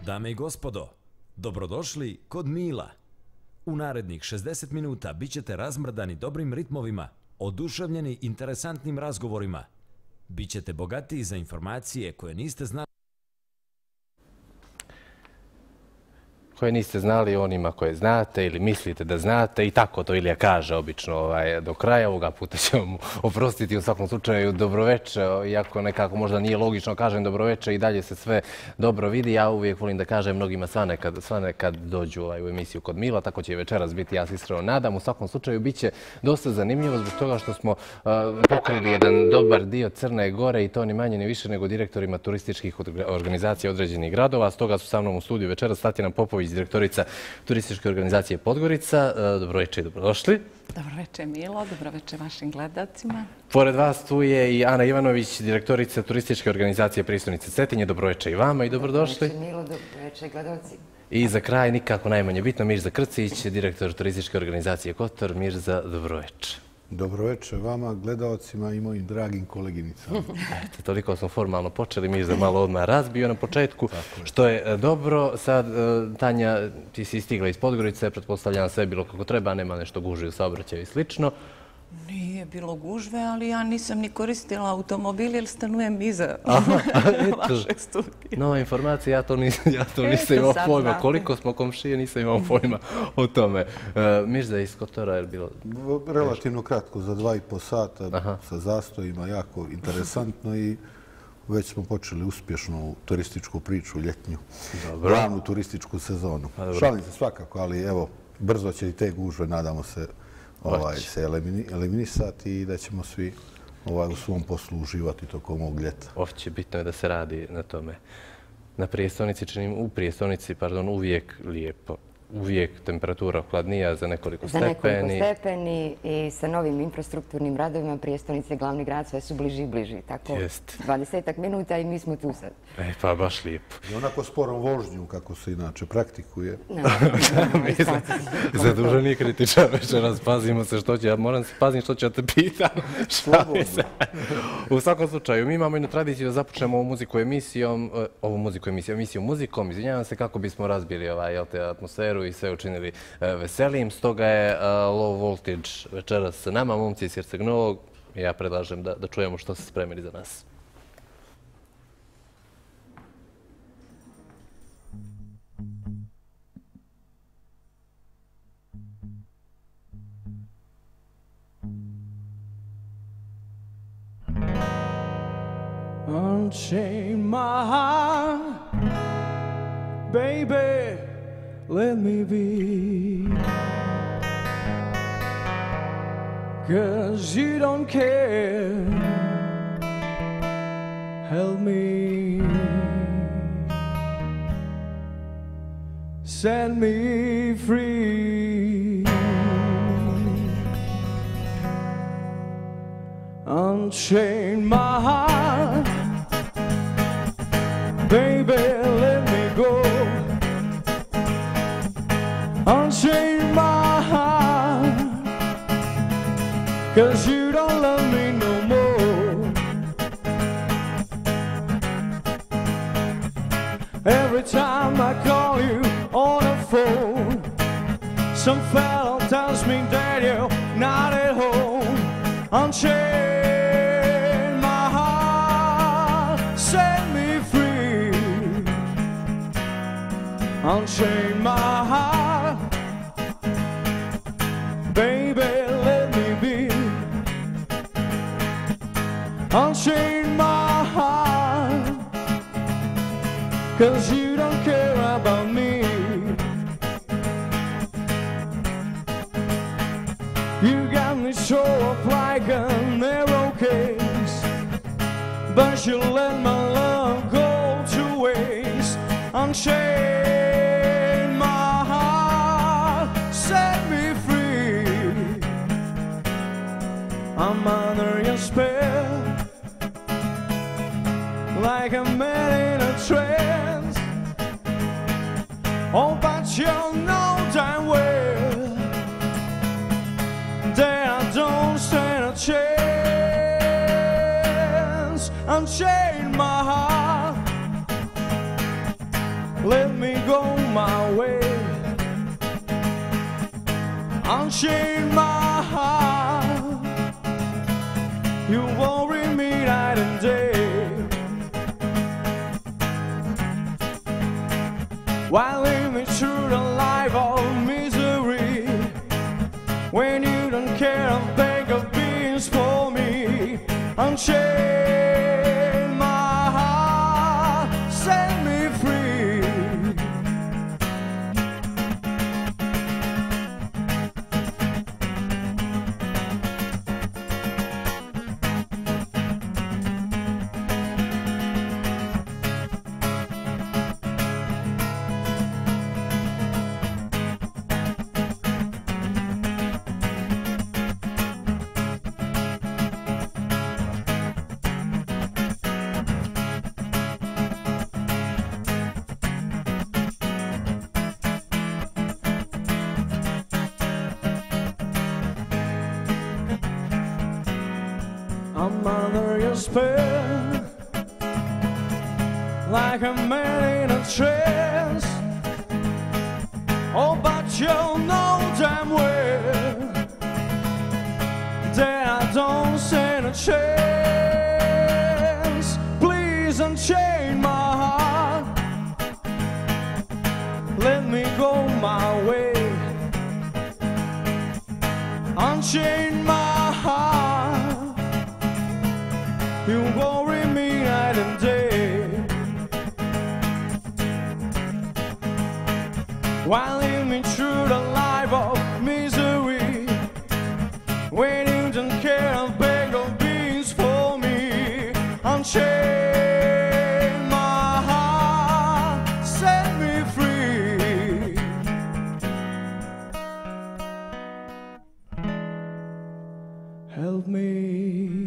Dame i gospodo, dobrodošli kod Mila. U narednih 60 minuta bit ćete razmrdani dobrim ritmovima, oduševljeni interesantnim razgovorima. Bićete bogatiji za informacije koje niste znali. Koje niste znali, onima koje znate ili mislite da znate, i tako to Ilija kaže obično do kraja. Ovoga puta ćemo mu oprostiti, u svakom slučaju dobroveče, iako nekako možda nije logično kažem dobroveče, i dalje se sve dobro vidi. Ja uvijek volim da kažem mnogima svanekad dođu u emisiju kod Mila, tako će i večeras biti, ja se iskreno nadam. U svakom slučaju bit će dosta zanimljivo zbog toga što smo pokrili jedan dobar dio Crne Gore, i to ni manje ni više nego direktorima turističkih organizacija određenih gradova. Stoga su sa mnom u studiju večeras Tatjana Popović, direktorica turističke organizacije Podgorica. Dobroveče i dobrodošli. Dobroveče Milo, dobroveče vašim gledalcima. Pored vas tu je i Ana Ivanović, direktorica turističke organizacije Prijestolnice Cetinje. Dobroveče i vama i dobrodošli. Dobroveče Milo, dobroveče gledalci. I za kraj, nikako najmanje bitno, Mirza Krcić, direktor turističke organizacije Kotor. Mirza, dobroveče. Dobroveče vama, gledalcima i mojim dragim koleginicama. Eto, toliko smo formalno počeli, Mirza malo odmah razbio na početku, što je dobro. Sad, Tanja, ti si stigla iz Podgorice, pretpostavljam sve bilo kako treba, nema nešto gužve u saobraćaju i slično. Nije bilo gužve, ali ja nisam ni koristila automobil jer stanujem iza vašeg studija. Nova informacija, ja to nisam imao pojma. Koliko smo komšije, nisam imao pojma o tome. Mirza iz Kotora je bilo... Relativno kratko, za 2,5 sata, sa zastojima, jako interesantno, i već smo počeli uspješnu turističku priču, ljetnju, glavnu turističku sezonu. Šalim se svakako, ali evo, brzo će i te gužve, nadamo se, se eliminisati i da ćemo svi u svom poslu uživati tokom ovog ljeta. Ovdje bitno je da se radi na tome. U prijestolnici, uvijek lijepo. Uvijek temperatura hladnija za nekoliko stepeni. Za nekoliko stepeni, i sa novim infrastrukturnim radovima Prijestolnice, glavni grad, sve su bliži i bliži. Tako, 20 minuta i mi smo tu sad. Pa baš lijepo. I onako sporom vožnju, kako se inače praktikuje. Zaduženi kritičar večeras, pazimo se što će, ja moram se pazim što ću te pitam. U svakom slučaju, mi imamo jednu tradiciju da započnemo emisijom muzikom, izvinjavam se, kako bismo razbili atmosferu i sve učinili veselim. Stoga je Low Voltage večeras sa nama, momci iz Herceg Novog. Ja predlažem da čujemo što se spremili za nas. Unchain my heart, baby, let me be, 'cause you don't care, help me, set me free, unchain my heart, baby, let me go, unchain my heart, 'cause you don't love me no more. Every time I call you on the phone, some fellow tells me that you're not at home. Unchain my heart, set me free. Unchain my heart, baby, let me be. Unchain my heart, 'cause you don't care about me. You got me so up like a narrow case, but you let my love go to waste. Unchain my heart, set me free. I'm under your spell, like a man in a trance. Oh, but you know damn well that I don't stand a chance. Unchain my heart, let me go my way. Unchain my heart, you worry me night and day. Why lead me through the life of misery when you don't care a bag of beans for me? Unchain my heart, set me free. I'm under your spell, like a man in a trance. Oh, but you know damn well that I don't stand a chance. Please unchain my heart, let me go my way. Unchain my heart, you worry me night and day. Why lead me through the life of misery when you don't care a bag of beans for me? Unchain my heart, set me free. Help me,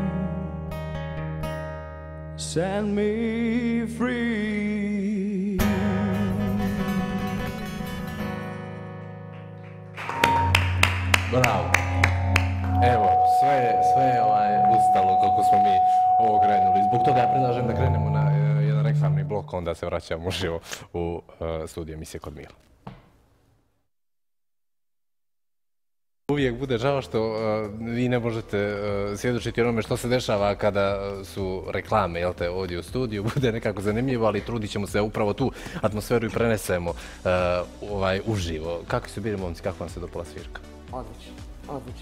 set me free. Bravo. Evo, sve je ustalo kako smo mi ovo krenuli. Zbog toga ja predlažem da krenemo na jedan reklamni blok, onda se vraćamo uživo u studiju emisije Kod Mila. Uvijek bude žao što vi ne možete svjedočiti onome što se dešava kada su reklame, jel te, ovdje u studiju. Bude nekako zanimljivo, ali trudit ćemo se upravo tu atmosferu i prenesemo uživo. Kakvi su bili momci, kako vam se dopala svirka? Odlično, odlično.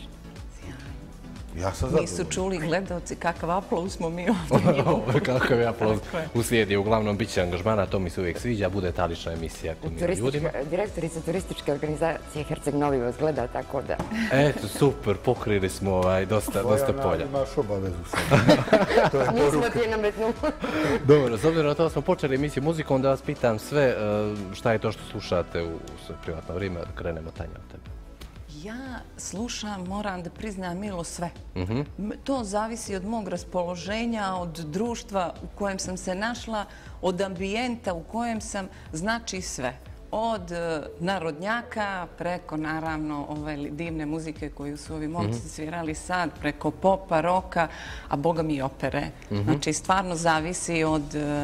Ja sam zadovoljan. Nisu čuli gledalci kakav aplauz smo mi ovdje. Kakav je aplauz uslijedi. Uglavnom, bit će angažmana, to mi se uvijek sviđa, bude ta lična emisija Kod Mila ljudima. Direktorica turističke organizacije Herceg Novi vas gleda, tako da... Eto, super, pokrili smo dosta polja. Imaš obavezu sad. Nismo ti je nametnuli. Dobro, s obzirom na to smo počeli emisiju muzikom, da vas pitam sve šta je to što slušate u svoje privatno vrijeme. Krenemo, Tanja, od tebe. Ja slušam, moram da priznam, Milo, sve. To zavisi od mog raspoloženja, od društva u kojem sam se našla, od ambijenta u kojem sam, znači sve. Od narodnjaka preko, naravno, ove divne muzike koju su ovi momci svirali sad, preko popa, roka, a boga mi i opere. Znači, stvarno zavisi od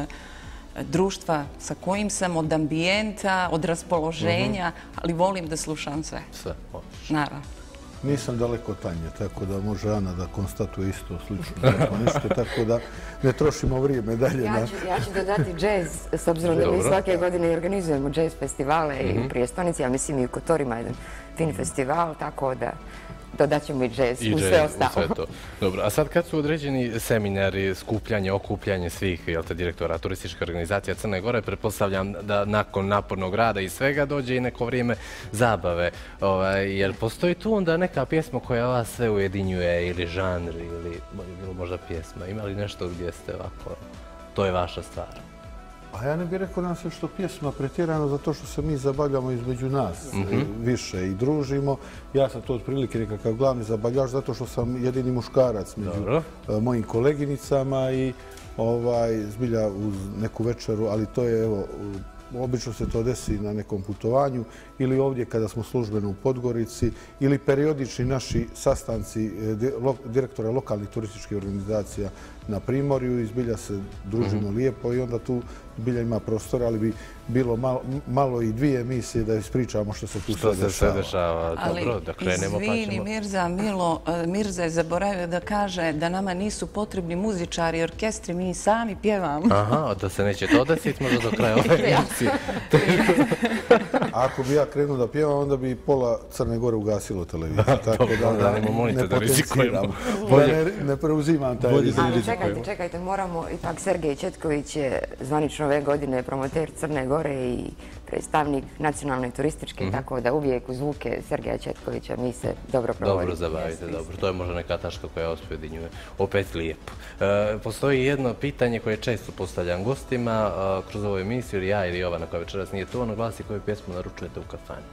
društva sa kojim sam, od ambijenta, od raspoloženja, ali volim da slušam sve. Sve, odlično. Naravno. Nisam daleko od Tanje, tako da može Ana da konstatuje isto slično. Tako da ne trošimo vrijeme dalje. Ja ću dodati džez, s obzirom da mi svake godine organizujemo džez festivale i u Prijestonici, a mislim i u Kotorima jedan fin festival, tako da dodat ćemo i džez u sve ostalo. Dobro, a sad kad su određeni seminari, skupljanje, okupljanje svih direktora turističkih organizacija Crne Gore, pretpostavljam da nakon napornog rada i svega dođe i neko vrijeme zabave. Jer postoji tu onda neka pjesma koja vas sve ujedinjuje ili žanr ili možda pjesma? Ima li nešto gdje ste ovako, to je vaša stvar? A ja ne bih rekao nam se što pjesma pretjerano zato što se mi zabavljamo između nas više i družimo. Ja sam to otprilike nekakav glavni zabavljač zato što sam jedini muškarac među mojim koleginicama i zbilja uz neku večeru, ali to je, evo, obično se to desi na nekom putovanju ili ovdje kada smo službeno u Podgorici ili periodični naši sastanci direktora lokalnih turističkih organizacija na Primorju i zbilja se družimo lijepo i onda tu bilja ima prostora, ali bi bilo malo i 2 emisije da ispričamo što se tu sve dešava. Dobro, da krenemo pa ćemo. Izvini, Mirza je zaboravio da kaže da nama nisu potrebni muzičari i orkestri, mi sami pjevamo. Aha, da se neće to desiti možda do kraja ove emisije. Ako bi ja krenuo da pjevam, onda bi pola Crne Gore ugasilo televiziju. Tako da ne potenciram, ne preuzimam taj rizik. Ali čekajte, moramo, ipak Sergej Četković je zvanično ove godine promoter Crne Gore i predstavnik nacionalne turističke, tako da uvijek uz zvuke Sergeja Četkovića mi se dobro provodimo. Dobro zabavite, dobro. To je možda neka tačka koja uspjedinjuje. Opet lijepo. Postoji jedno pitanje koje često postavljam gostima kroz ovu emisiju, ili ja ili Jovana koja večeras nije tu, ono glasi koju pjesmu naručujete u kafani.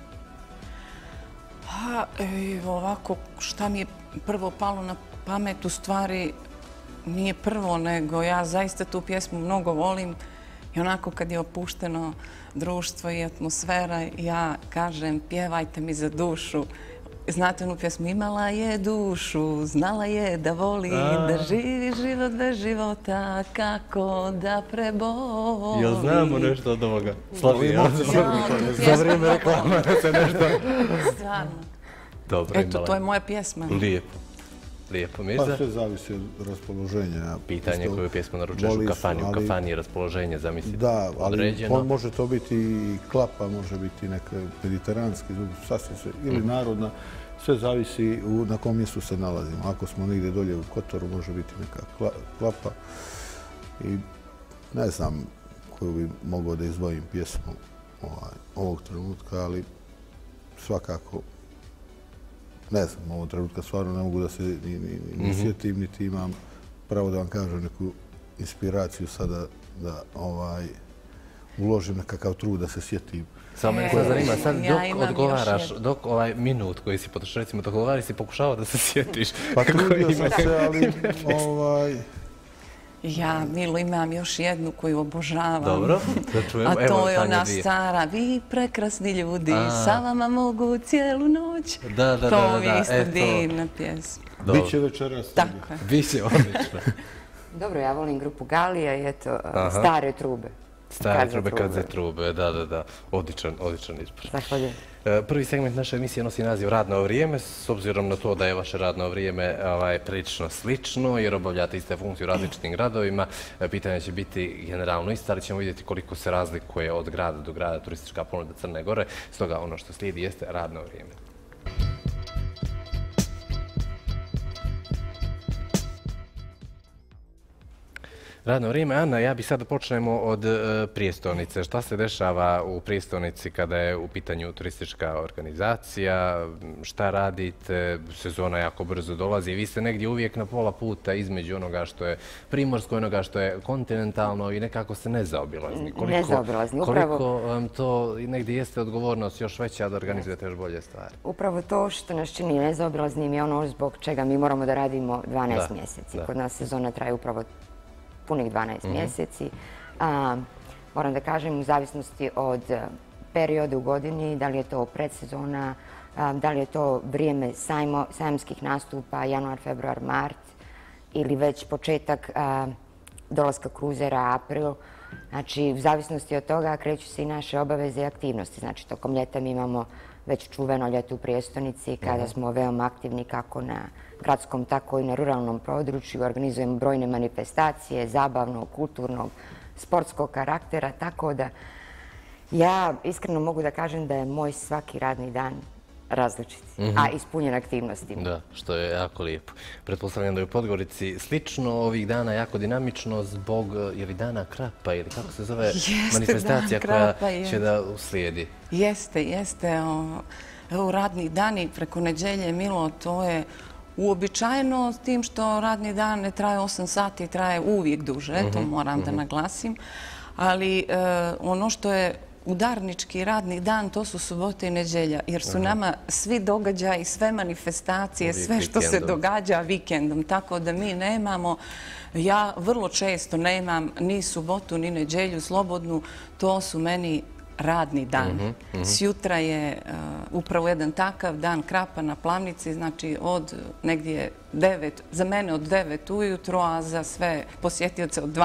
Ovako, šta mi je prvo palo na pamet, u stvari nije prvo, nego ja zaista tu pjesmu mnogo volim i onako kad je opušteno društvo i atmosfera, ja kažem pjevajte mi za dušu. Znate onu pjesmu, imala je dušu, znala je da voli, da živi život bez života, kako da preboli. Jel znamo nešto od ovoga? Slavi, za vrijeme reklama se nešto... Stvarno. Dobro, eto, to je moja pjesma. Lijepo. Lijepo, Mirza. Pa sve zavisi od raspoloženja. Pitanje koju pjesmu naručuješ u kafani. U kafani je raspoloženje, zamislite, određeno. Da, ali može to biti i klapa, može biti neka mediteranski zvuk, sasvim sve, ili narodna. Sve zavisi na kom mjestu se nalazimo. Ako smo negdje dolje u Kotoru, može biti neka klapa. I ne znam koju bi mogao da izdvojim pjesmu ovog trenutka, ali svakako ne znam, ovog trenutka stvarno ne mogu da se ni sjetim, niti imam pravo da vam kažem neku inspiraciju sada da uložim nekakav trud da se sjetim. Samo me sad zanima, sad dok odgovaraš, dok ovaj minut koji si potrošio, recimo dok odgovaraš si pokušao da se sjetiš. Pa trudio sam se, ali Ja, Milo, imam još jednu koju obožavam. Dobro, da čujemo. A to je ona stara, vi prekrasni ljudi, sa vama mogu cijelu noć. To mi je isto divna pjesma. Biće večeras. Tako je. Biće odlično. Dobro, ja volim grupu Galija i eto, Stare trube. Stare trube, Kadze trube, da. Odličan izbor. Zahvaljujem. Prvi segment naše emisije nosi naziv Radno vrijeme, s obzirom na to da je vaše radno vrijeme prilično slično jer obavljate iste funkcije u različitim gradovima. Pitanje će biti generalno isto, ali ćemo vidjeti koliko se razlikuje od grada do grada turistička ponuda Crne Gore. Stoga ono što slijedi jeste radno vrijeme. Radno vrijeme. Ana, ja bih sada počnemo od prijestolnice. Šta se dešava u prijestolnici kada je u pitanju turistička organizacija? Šta radite? Sezona jako brzo dolazi. Vi ste negdje uvijek na pola puta između onoga što je primorsko i onoga što je kontinentalno i nekako ste nezaobilazni. Nezaobilazni, upravo. Koliko vam to negdje jeste odgovornost još veća da organizujete još bolje stvari? Upravo to što nas čini nezaobilaznim je ono zbog čega mi moramo da radimo 12 mjeseci. Kod nas sezona traje upravo punih 12 mjeseci. Moram da kažem, u zavisnosti od perioda u godini, da li je to predsezona, da li je to vrijeme sajamskih nastupa, januar, februar, mart, ili već početak dolaska kruzera, april. Znači, u zavisnosti od toga kreću se i naše obaveze i aktivnosti. Znači, tokom ljeta mi imamo već čuveno ljeto u prijestolnici, kada smo veoma aktivni kako na gradskom, tako i na ruralnom području. Organizujemo brojne manifestacije, zabavnog, kulturnog, sportskog karaktera, tako da ja iskreno mogu da kažem da je moj svaki radni dan različit, a ispunjen aktivnostima. Da, što je jako lijepo. Pretpostavljam da je u Podgorici slično ovih dana, jako dinamično zbog dana Krapa ili kako se zove manifestacija koja će da uslijedi. Jeste. Evo radni dani preko neđelje, Milo, to je uobičajeno s tim što radni dan ne traje 8 sati, traje uvijek duže, to moram da naglasim. Ali ono što je udarnički radni dan, to su subote i neđelja, jer su nama svi događaji, sve manifestacije, sve što se događa vikendom, tako da mi nemamo, ja vrlo često nemam ni subotu ni neđelju slobodnu, to su meni radni dan. Sjutra je upravo jedan takav dan krapa na Plavnici, znači od negdje 9, za mene od 9 ujutro, a za sve posjetioce od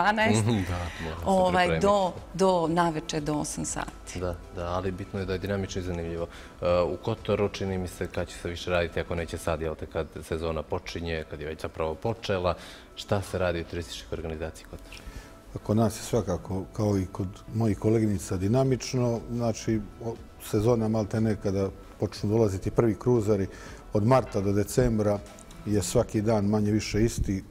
12, do naveče do 8 sati. Da, ali bitno je da je dinamično i zanimljivo. U Kotoru čini mi se kad će se više raditi, ako neće sad, jel te, kad sezona počinje, kad je već zapravo počela, šta se radi u turističkoj organizaciji Kotor? Kod nas je svakako, kao i kod mojih koleginica, dinamično. Znači, sezona maltene kada počnu dolaziti prvi kruzari od marta do decembra je svaki dan manje više isti,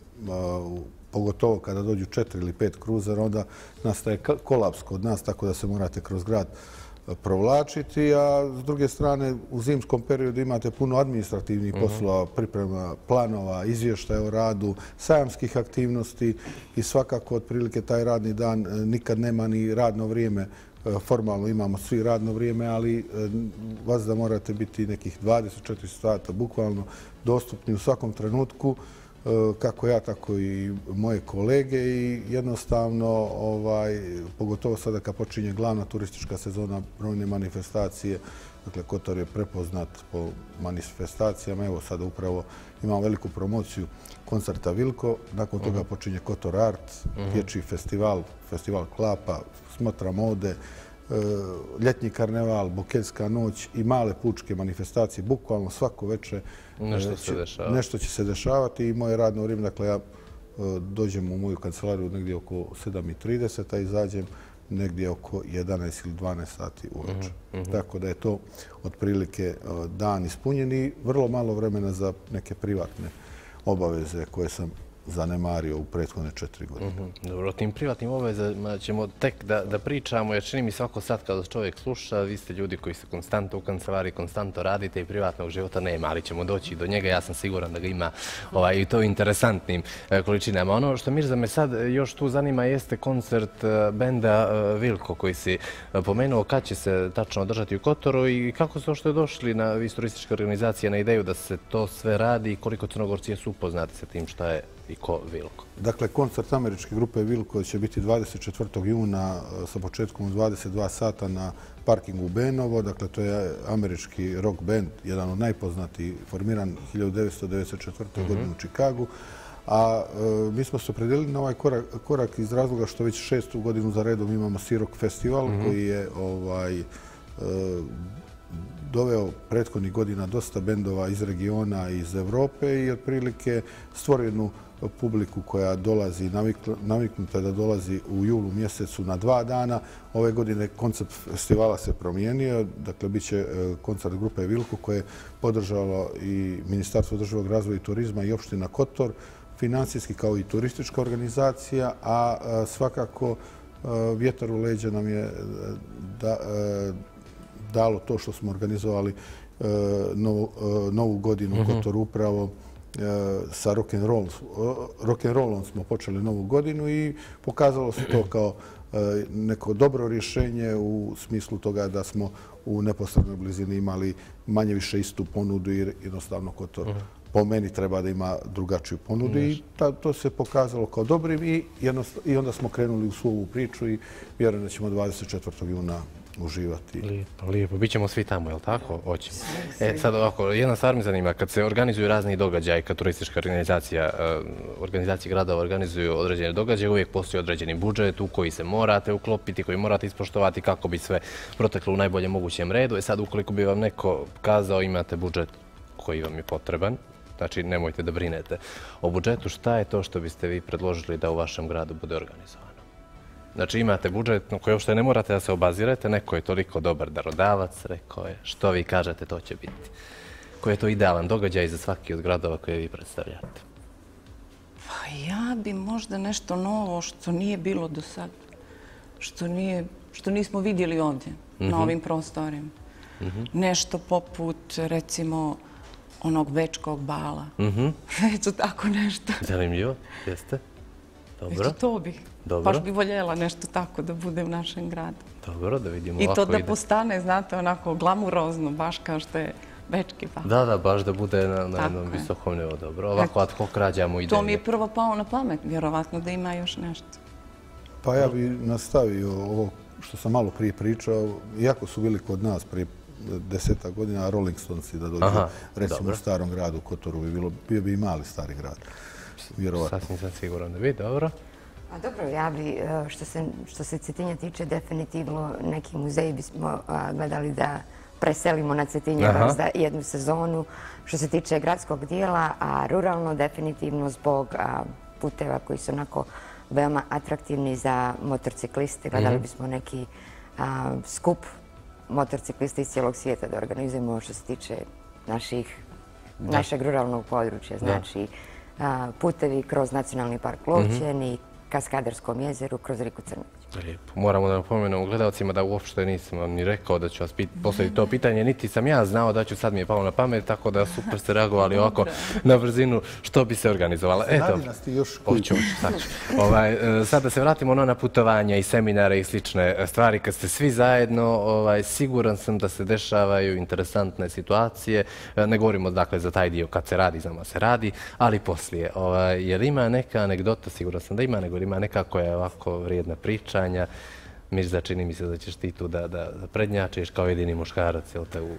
pogotovo kada dođu 4 ili 5 kruzara, onda nastaje kolaps kod nas, tako da se morate kroz grad provlačiti, a s druge strane u zimskom periodu imate puno administrativnih poslova, priprema planova, izvještaja o radu, sajamskih aktivnosti i svakako otprilike taj radni dan nikad nema ni radno vrijeme. Formalno imamo svi radno vrijeme, ali vas da morate biti nekih 24 sata bukvalno dostupni u svakom trenutku, kako ja, tako i moje kolege, i jednostavno, pogotovo sada kad počinje glavna turistička sezona, brojne manifestacije, dakle Kotor je prepoznat po manifestacijama, evo sada upravo imamo veliku promociju koncerta Vilko, nakon toga počinje Kotor Art, dječji festival, festival klapa, smotra mode, ljetni karneval, buketska noć i male pučke manifestacije, bukvalno svako večer nešto će se dešavati i moje radno vrijeme, dakle ja dođem u moju kancelariju negdje oko 7:30, a izađem negdje oko 11 ili 12 sati uveče. Tako da je to otprilike dan ispunjen i vrlo malo vremena za neke privatne obaveze koje sam zanemario u prethodne 4 godine. Dobro, o tim privatnim obavezama ćemo tek da pričamo, jer čini mi svako sad kada čovjek sluša, vi ste ljudi koji ste konstantno u kancelariji, konstantno radite i privatnog života nema, ali ćemo doći do njega, ja sam siguran da ga ima i to interesantnim količinama. Ono što Mirza me sad još tu zanima jeste koncert benda Vilko koji si pomenuo, kad će se tačno održati u Kotoru i kako su što došli na turističke organizacije na ideju da se to sve radi i koliko Crnogorci su upoznati sa tim šta je i ko Vilko? Dakle, koncert američke grupe Vilko će biti 24. juna sa početkom u 22 sata na parkingu Benovo. Dakle, to je američki rock band, jedan od najpoznatijih, formiran 1994. godine u Čikagu. A mi smo se opredijelili na ovaj korak iz razloga što već 6. godinu za redom imamo Sea Rock Festival koji je doveo prethodnih godina dosta bendova iz regiona i iz Evrope i otprilike stvorio jednu publiku koja dolazi, naviknuta da dolazi u julu mjesecu na 2 dana. Ove godine koncept festivala se promijenio, dakle bit će koncert grupe Vilko koje je podržalo i Ministarstvo održivog razvoja i turizma i opština Kotor, financijski kao i turistička organizacija, a svakako vjetar u leđa nam je dalo to što smo organizovali novu godinu u Kotoru upravo sa rock'n'rollom smo počeli novu godinu i pokazalo se to kao neko dobro rješenje u smislu toga da smo u neposrednoj blizini imali manje više istu ponudu i jednostavno Kotor po meni treba da ima drugačiju ponudu i to se pokazalo kao dobrim i onda smo krenuli u svu ovu priču i vjerujem da ćemo 24. juna uživati. Lijepo, lijepo. Bićemo svi tamo, je li tako? Hoćemo. Sad ovako, jedna stvar mi zanima. Kad se organizuju razni događaji, kad turistička organizacije gradova organizuju određene događaje, uvijek postoji određeni budžet u koji se morate uklopiti, koji morate ispoštovati kako bi sve proteklo u najboljem mogućem redu. Sad, ukoliko bi vam neko kazao imate budžet koji vam je potreban, znači nemojte da brinete o budžetu, šta je to što biste vi predložili da u vašem gradu bude organizovano? Znači imate budžet na koji uopšte ne morate da se obazirete, neko je toliko dobar darodavac, rekao je, što vi kažete to će biti. Koji je to idealan događaj za svaki od gradova koje vi predstavljate? Pa ja bi možda nešto novo što nije bilo do sad, što nismo vidjeli ovdje, na ovim prostorima. Nešto poput, recimo, onog bečkog bala. Eto tako nešto. Zanimljivo, jeste? Dobro. Eto to bih. Baš bi voljela nešto tako da bude u našem gradu. Dobro, da vidimo ovako ide. I to da postane, znate, onako glamurozno, baš kao što je bečki bal. Da, baš da bude na jednom visokom nivou. Dobro, ovako ad hoc rađamo ideje. To mi je prvo pao na pamet, vjerovatno da ima još nešto. Pa ja bih nastavio ovo što sam malo prije pričao, iako su bili kod nas prije 10 godina, Rolling Stonesi da dođu, recimo u Starom gradu, u Kotoru, bio bi i mali Stari grad. Vjerovatno. Sasvim sam siguran da bi, dobro. A dobro, ja bi, što se Cetinja tiče, definitivno neki muzej bismo gledali da preselimo na Cetinje za jednu sezonu. Što se tiče gradskog dijela, a ruralno definitivno zbog puteva koji su onako veoma atraktivni za motorcikliste. Gledali bismo neki skup motorciklista iz cijelog svijeta da organizujemo što se tiče našeg ruralnog područja. Znači, putevi kroz Nacionalni park Lovćen i Kaskaderskom jezeru kroz rijeku Crnović. Lijepo. Moramo da napomenemo gledalcima da uopšte nisam vam ni rekao da ću vas postaviti to pitanje, niti sam ja znao da ću, sad mi je palo na pamet, tako da super ste reagovali ovako na brzinu što bi se organizovalo. Radi nas ti još koji. Hoću. Sad da se vratimo na putovanja i seminare i slične stvari. Kad ste svi zajedno, siguran sam da se dešavaju interesantne situacije. Ne govorimo dakle za taj dio kad se radi, znamo se radi, ali poslije. Jer ima neka anegdota, siguran sam da ima, nego ima neka koja je ovako vrijedna pričanja. Mirza, čini mi se da ćeš ti tu da prednjačiš kao jedini muškarac, jel te,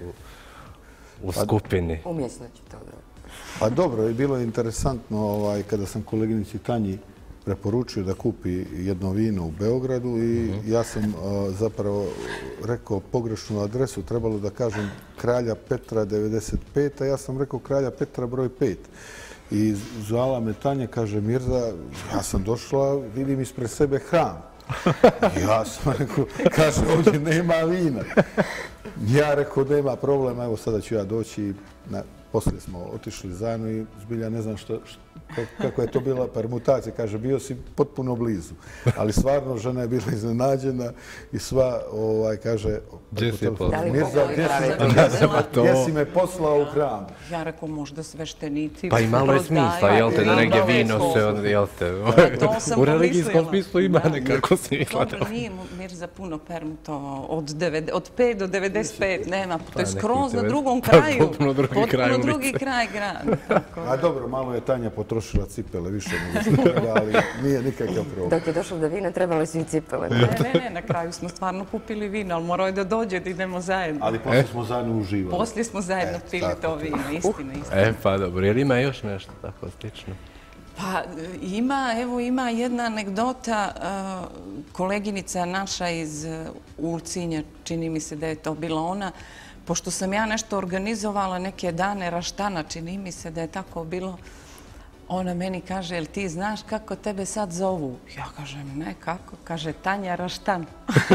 u skupini. Umjesno ću to da. Pa dobro, je bilo interesantno kada sam koleginici Tanji preporučio da kupi jedno vino u Beogradu i ja sam zapravo rekao pogrešnu adresu, trebalo da kažem Kralja Petra 95, a ja sam rekao Kralja Petra broj 5. I zvala me Tanja, kaže Mirza, ja sam došla, vidim ispred sebe hram. Ja sam rekao, kaže, ovdje nema vina. Ja rekao, nema problema, evo sada ću ja doći. Poslije smo otišli zajedno i zbilja ne znam kako je to bila permutacija. Kaže, bio si potpuno blizu. Ali stvarno žena je bila iznenađena i sva, kaže, gdje si je poslao? Mirza, gdje si me poslao u hram? Ja rekao, možda sveštenici. Pa i malo je smisla, jel te, da negdje vino se, jel te, u religijskom smislu ima nekako smisla. Dobro, nije Mirza puno permutovao, od 5 do 95 nema, to je skroz na drugom kraju. Potpuno drugi kraj grada. A dobro, malo je Tanja potrošila cipele više nego što treba, ali nije nikakav problem. Dok je došlo do vina, trebali su i cipele. Ne, na kraju smo stvarno kupili vino, ali morao je da dođe da idemo zajedno. Ali poslije smo zajedno uživali. Poslije smo zajedno pili to vino, istina. Pa dobro, jer ima još nešto tako slično? Pa ima jedna anegdota, koleginica naša iz Ulcinja, čini mi se da je to bila ona, pošto sam ja nešto organizovala neke dane raštana, čini mi se da je tako bilo, ona meni kaže, jel ti znaš kako tebe sad zovu? Ja kažem, ne, kako? Kaže, Tanja Raštan.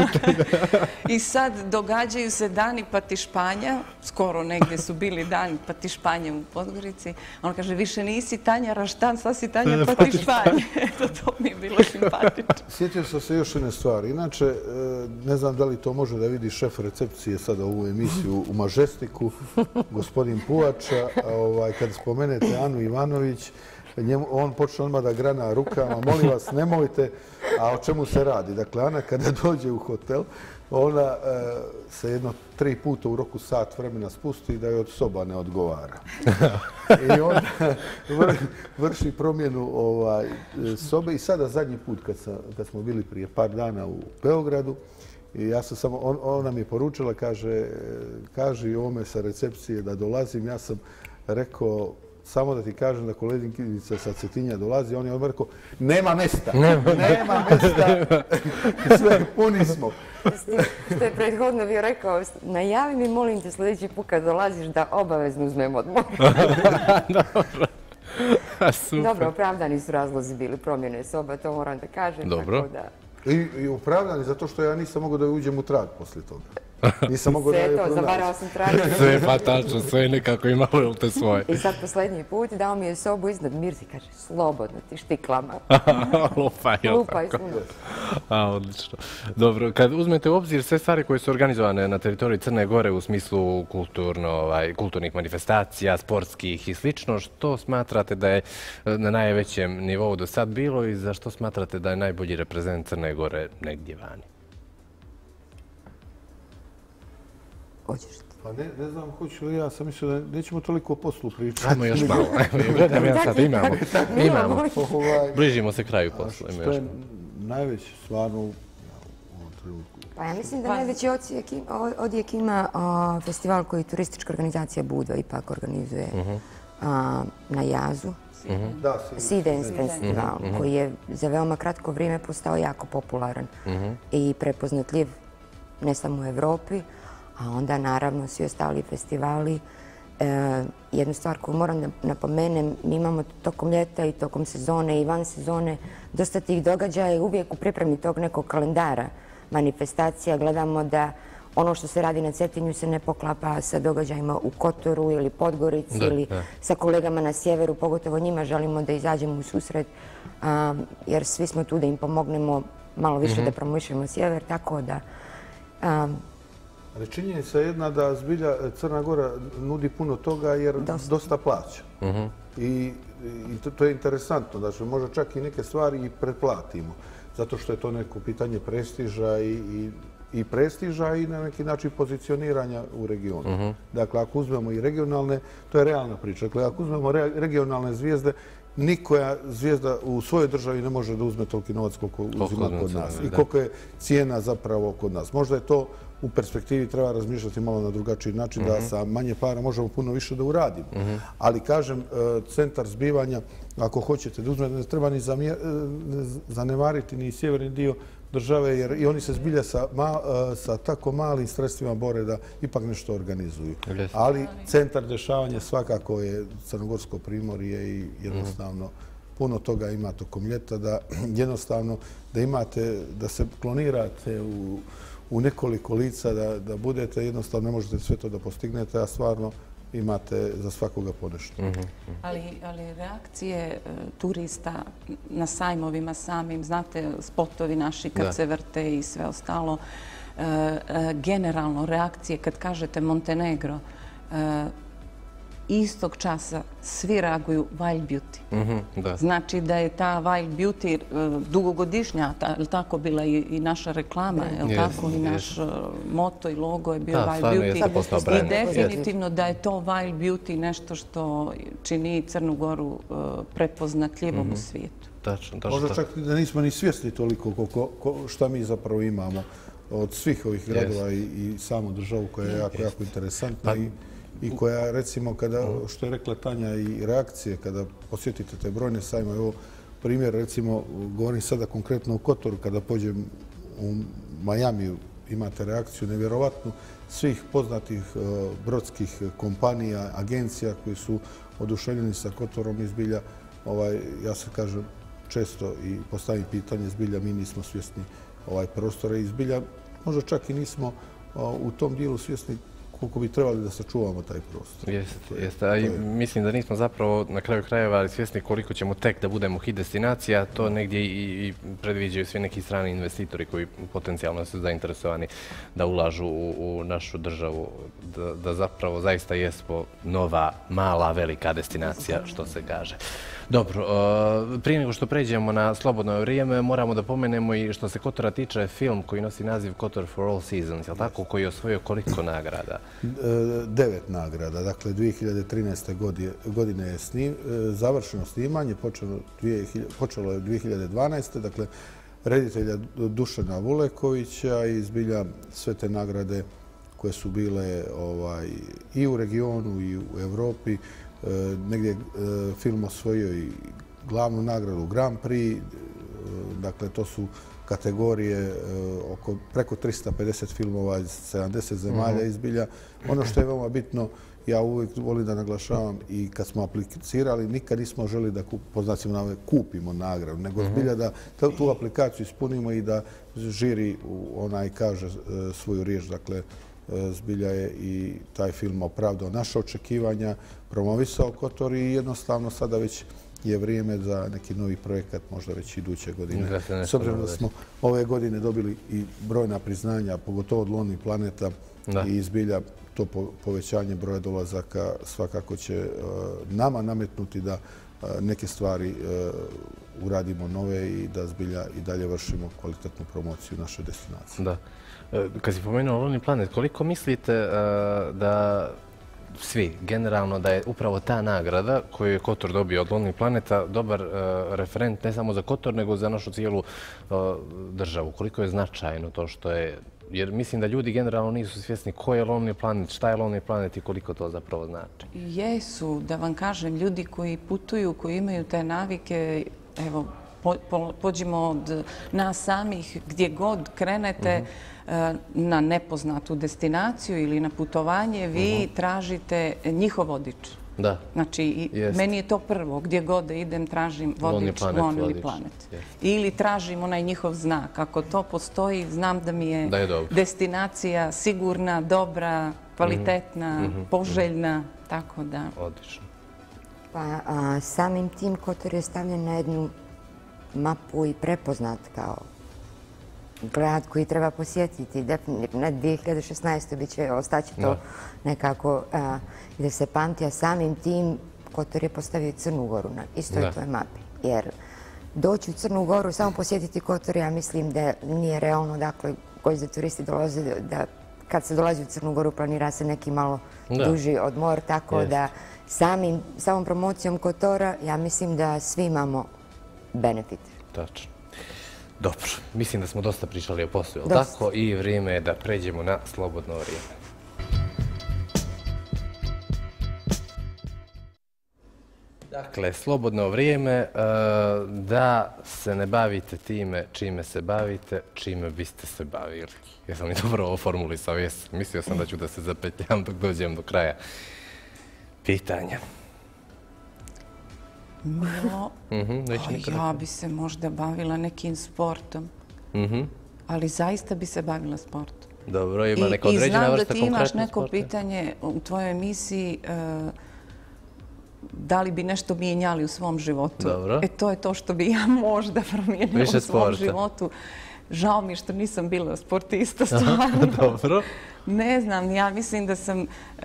I sad događaju se dani patišpanja, skoro negdje su bili dani patišpanja u Podgorici. On kaže, više nisi Tanja Raštan, sad si Tanja patišpanje. Eto, to mi je bilo simpatično. Sjetio sam se još jedne stvari. Inače, ne znam da li to može da vidi šef recepcije sada ovu emisiju u Mažestiku, gospodin Puvača, kad spomenete Anu Ivanović, on počne odmah da grana rukama, molim vas, nemojte, a o čemu se radi? Dakle, Ana kada dođe u hotel, ona se jedno 3 puta u roku sat vremena spusti da joj od soba ne odgovara. I onda vrši promjenu sobe i sada zadnji put kad smo bili prije par dana u Beogradu, i ja sam samo, ona mi je poručila, kaži ovome sa recepcije da dolazim, ja sam rekao, samo da ti kažem da koleginica sa Cetinja dolazi, on je odmah rekao, nema mjesta, nema mjesta, sve puni smo. Što je prethodno bio rekao, najavi mi, molim te, sljedeći put kad dolaziš da obavezno uzmem odmor. Dobro, opravdani su razlozi bili promjene soba, to moram da kažem. Dobro. I opravdani zato što ja nisam mogao da uđem u trag poslije toga. Nisam mogao da je pronaći. Zavarao sam tražiti. Sve je fatalčno, sve je nekako imalo te svoje. I sad posljednji put dao mi je sobu iznad Mirzi, kaže, slobodno ti štiklama. Lupaj, jel Lupaj tako? svuda. Odlično. Dobro, kad uzmete u obzir sve stvari koje su organizovane na teritoriji Crne Gore u smislu kulturnih manifestacija, sportskih i slično, što smatrate da je na najvećem nivou do sad bilo i za što smatrate da je najbolji reprezent Crne Gore negdje vani? Hoćeš ti? Pa ne znam, hoću li ja, sam mislio da nećemo toliko o poslu pričati. Ajmo još malo. Gledam ja sad, imamo. Bližimo se kraju posla. Što je najveće stvarno od trenutku? Pa ja mislim da najveći odjek ima festival koji turistička organizacija Budva ipak organizuje na Jazu. Sea Dance festival, koji je za veoma kratko vrijeme postao jako popularan i prepoznatljiv ne samo u Evropi, a onda naravno svi ostali festivali. Jednu stvar koju moram da napomenem, mi imamo tokom ljeta i tokom sezone i van sezone dosta tih događaja i uvijek u pripremi tog nekog kalendara manifestacija gledamo da ono što se radi na Cetinju se ne poklapa sa događajima u Kotoru ili Podgorici ili sa kolegama na sjeveru, pogotovo njima želimo da izađemo u susret jer svi smo tu da im pomognemo malo više da promovišemo sjever, tako da... Ali činjenica je jedna da zbilja Crna Gora nudi puno toga jer dosta plaća. I to je interesantno, da možda čak i neke stvari i pretplatimo, zato što je to neko pitanje prestiža i na neki način pozicioniranja u regionu. Dakle, ako uzmemo i regionalne, to je realna priča. Dakle, ako uzmemo regionalne zvijezde, nikoja zvijezda u svojoj državi ne može da uzme toliki novac koliko uzima kod nas i koliko je cijena zapravo kod nas. Možda je to u perspektivi treba razmišljati malo na drugačiji način, da sa manje para možemo puno više da uradimo. Ali, kažem, centar zbivanja, ako hoćete da uzmete, ne treba ni zanemariti ni sjeverni dio države, jer i oni se zbilja sa tako malim sredstvima bore da ipak nešto organizuju. Ali centar dešavanja svakako je Crnogorsko primorje i jednostavno puno toga ima tokom ljeta, da jednostavno da imate, da se klonirate u nekoliko lica, da budete, jednostavno ne možete sve to da postignete, a stvarno imate za svakoga ponešto. Ali reakcije turista na sajmovima samim, znate, spotovi naši kad se vrte i sve ostalo, generalno reakcije kad kažete Montenegro, istog časa svi reaguju wild beauty. Znači da je ta wild beauty dugogodišnja, je li tako bila i naša reklama, je li tako i naš moto i logo je bio wild beauty. I definitivno da je to wild beauty nešto što čini Crnu Goru prepoznatljivom u svijetu. Možda čak da nismo ni svjesni toliko šta mi zapravo imamo od svih ovih gradova i samu državu koja je jako interesantna i koja, recimo, što je rekla Tanja, i reakcije, kada posjetite te brojne sajme, evo primjer, recimo, govorim sada konkretno u Kotoru, kada pođem u Majamiju, imate reakciju nevjerovatnu svih poznatih brodskih kompanija, agencija koji su oduševljeni sa Kotorom i zbilja, ja se kažem često i postavim pitanje, zbilja mi nismo svjesni prostora i zbilja možda čak i nismo u tom dijelu svjesni koliko bi trebali da sačuvamo taj prostor. Jeste. Mislim da nismo zapravo na kraju krajeva svjesni koliko ćemo tek da budemo hit destinacija. To negdje i predviđaju svi neki strani investitori koji potencijalno su zainteresovani da ulažu u našu državu. Da zapravo zaista jesmo nova, mala, velika destinacija, što se kaže. Dobro, prije nego što pređemo na slobodno vrijeme, moramo da pomenemo i što se Kotora tiče, film koji nosi naziv Kotor for all seasons, je li tako, koji je osvojio koliko nagrada? 9 nagrada. Dakle, 2013. godine je završeno snimanje, počelo je 2012. Dakle, reditelja Dušana Vulekovića i zbilja sve te nagrade koje su bile i u regionu i u Evropi. Negdje film osvojio i glavnu nagradu Grand Prix, dakle to su kategorije preko 350 filmova iz 70 zemalja izbilja. Ono što je veoma bitno, ja uvijek volim da naglašavam i kad smo aplicirali, nikad nismo želi da kupimo nagradu, nego zbilja da tu aplikaciju ispunimo i da žiri kaže svoju riječ. Dakle, zbilja je i taj film opravdao naše očekivanja, promovisao Kotor i jednostavno sada već je vrijeme za neki novi projekat, možda već iduće godine. S obzirom da smo ove godine dobili i brojna priznanja, pogotovo od Lonely Planeta i zbilja to povećanje broja dolazaka svakako će nama nametnuti da neke stvari uradimo nove i da zbilja i dalje vršimo kvalitetnu promociju naše destinacije. Da. Kad si pomenuo Lonely Planet, koliko mislite da svi, generalno da je upravo ta nagrada koju je Kotor dobio od Lonely Planeta dobar referent ne samo za Kotor, nego za našu cijelu državu. Koliko je značajno to što je, jer mislim da ljudi generalno nisu svjesni ko je Lonely Planet, šta je Lonely Planet i koliko to zapravo znači. Jesu, da vam kažem, ljudi koji putuju, koji imaju te navike, evo, pođimo od nas samih, gdje god krenete na nepoznatu destinaciju ili na putovanje, vi tražite njihov vodič. Da. Znači, meni je to prvo. Gdje god da idem, tražim vodič Lonely Planet. Ili tražim onaj njihov znak. Ako to postoji, znam da mi je destinacija sigurna, dobra, kvalitetna, poželjna. Tako da... Odlično. Pa samim tim Kotor je stavljen na jednu mapu i prepoznat kao grad koji treba posjetiti. Definitivno, na 2016. bit će, ostaće to nekako da se pamti, a samim tim Kotor je postavio Crnu Goru na istoj toj mapi. Jer doći u Crnu Goru, samo posjetiti Kotor, ja mislim da nije realno, dakle, koji za turisti dolaze, da kad se dolazi u Crnu Goru planira se neki malo duži odmor, tako da samom promocijom Kotora, ja mislim da svi imamo benefite. Tačno. Dobro, mislim da smo dosta pričali o poslu, jel tako? I vrijeme je da pređemo na slobodno vrijeme. Dakle, slobodno vrijeme, da se ne bavite time čime se bavite, čime biste se bavili. Jesam li dobro ovo formulisao? Jesam. Mislio sam da ću da se zapetljam dok dođem do kraja pitanja. Milo, ja bi se možda bavila nekim sportom, ali zaista bi se bavila sportom. Dobro, ima neka određena vrsta konkretnog sporta? I znam da ti imaš neko pitanje u tvojoj emisiji da li bi nešto mijenjali u svom životu. Dobro. To je to što bi ja možda promijenila u svom životu. Žao mi je što nisam bila sportista, stvarno. Dobro. Ne znam, ja mislim da sam...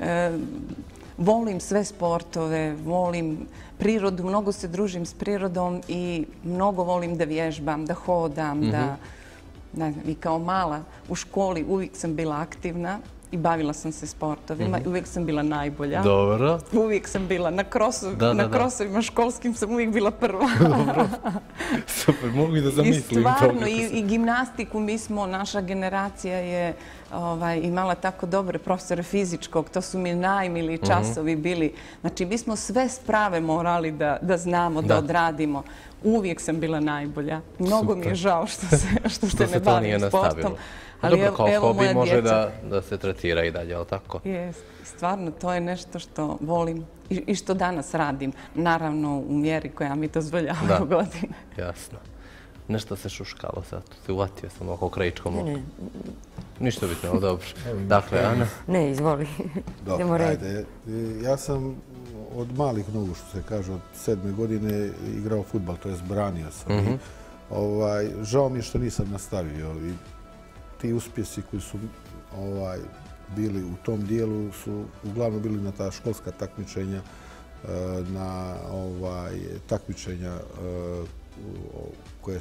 Volim sve sportove, volim prirodu, mnogo se družim s prirodom i mnogo volim da vježbam, da hodam, da... Ne znam, i kao mala u školi uvijek sam bila aktivna i bavila sam se sportovima i uvijek sam bila najbolja. Dobro. Uvijek sam bila na krosovima školskim, sam uvijek bila prva. Dobro. Super, mogu i da zamislim. I stvarno, i gimnastiku, naša generacija je imala tako dobre profesore fizičkog, to su mi najmiliji časovi bili. Znači, mi smo sve sprave morali da znamo, da odradimo. Uvijek sam bila najbolja. Mnogo mi je žao što se ne bavim sportom. Dobro, kao hobi može da se tretira i dalje, ali tako? Jest, stvarno, to je nešto što volim i što danas radim. Naravno, u mjeri koja mi dozvoljavaju godine. Jasno. Nešto se šuškalo sad, se uvatio sam oko krajičkom oku. Ništa bitno, ali dobro. Dakle, Ana? Ne, izvoli. Dobro, ajde. Ja sam od malih nogu, što se kaže, od 7. godine igrao fudbal, to jest branio sam. Žao mi je što nisam nastavio. Ti uspjesi koji su bili u tom dijelu su uglavnom bili na ta školska takmičenja, na takmičenja koje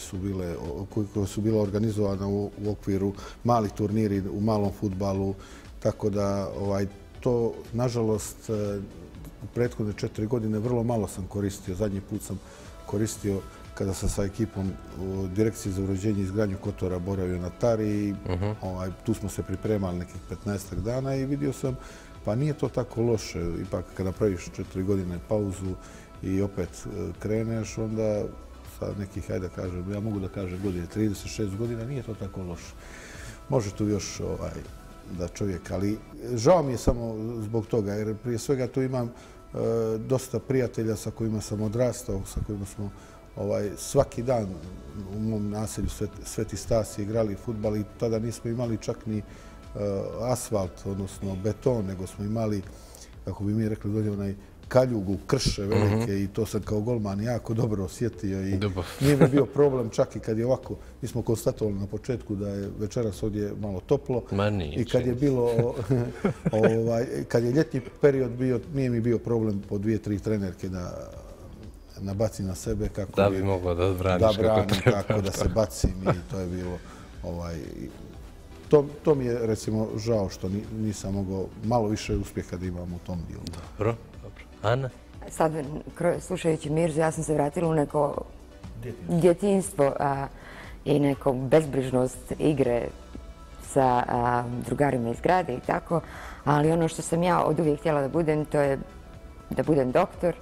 su bile organizovane u okviru malih turniri u malom fudbalu. Tako da to, nažalost, u prethodne 4 godine vrlo malo sam koristio. Zadnji put sam koristio kada sam sa ekipom u Direkciji za uređenje i izgradnju Kotora boravio na Tari. Tu smo se pripremali nekih 15 dana i vidio sam, pa nije to tako loše. Ipak kada praviš 4 godine pauzu i opet kreneš, onda sa nekih, ajde da kažem, ja mogu da kažem godine, 36 godina, nije to tako loše. Može tu još da čovjek, ali žao mi je samo zbog toga, jer prije svega tu imam dosta prijatelja sa kojima sam odrastao, sa kojima smo svaki dan u mom naselju Sveti Stas igrali fudbal i tada nismo imali čak ni asfalt, odnosno beton, nego smo imali, kako bi mi rekli dolje, onaj kaljugu, krše velike i to sam kao golman jako dobro osjetio i nije mi bio problem čak i kad je ovako, mi smo konstatovali na početku da je večeras ovdje malo toplo i kad je bilo, kad je ljetni period bio, nije mi bio problem po 2-3 trenerke da nabaci na sebe kako da bi mogao da odbraniš kako treba. Kako da se bacim i to je bilo to mi je, recimo, žao što nisam mogao malo više uspjeha da imam u tom dijelu. Dobro. Ana? Sad, slušajući Mirzu, ja sam se vratila u neko djetinjstvo i neku bezbrižnost igre sa drugarima iz grada i tako, ali ono što sam ja od uvijek htjela da budem, to je da budem doktor.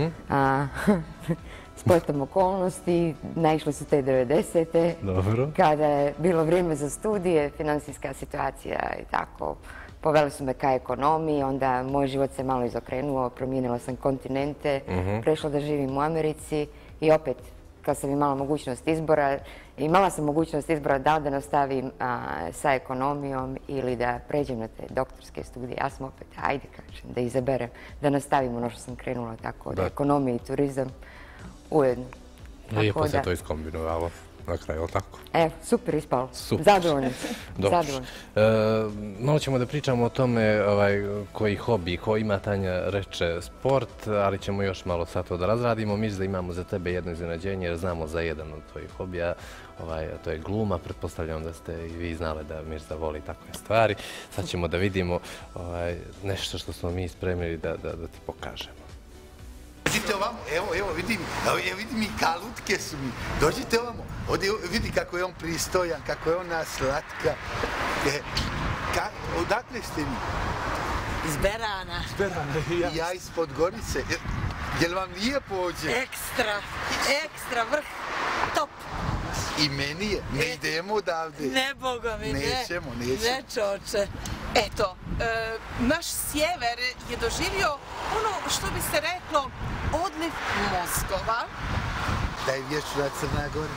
Spletom okolnosti, naišle su te 90-te, kada je bilo vrijeme za studije, financijska situacija i tako. Poveli su me ka ekonomiji, onda moj život se malo izokrenuo, promijenila sam kontinente, prešla da živim u Americi i opet, kad sam imala mogućnost izbora, imala sam mogućnost izbora da li da nastavim sa ekonomijom ili da pređem na te doktorske studije. Ja sam opet, ajde kažem, da izaberem, da nastavim ono što sam krenula, tako da ekonomija i turizam ujedno. Lijepo se to iskombinovalo na kraju, ali tako? Evo, super ispalo. Zadovoljno. Dobro. Malo ćemo da pričamo o tome koji hobi, ko ima, Tanja reče sport, ali ćemo još malo sad to da razradimo. Mislim da imamo za tebe jedno iznenađenje jer znamo za jedan od tvojih hobija, to je gluma. Pretpostavljam da ste i vi znali da Mirza voli takve stvari. Sad ćemo da vidimo nešto što smo mi spremili da ti pokažemo. Dođite ovamo, evo vidim i kalutke su mi. Dođite ovamo, ovdje vidi kako je on pristojan, kako je ona slatka. Odakle ste vi? Iz Berana. Iz Berana, ja. Ja ispod Gorice. Jel vam lijepo ovdje? Ekstra, vrh, top. I meni je, ne idemo odavde. Ne, Boga mi, ne. Nećemo. Ne, čoče. Eto, naš sjever je doživio ono što bi se reklo odliv mozgova. Da je vječna Crna Gora.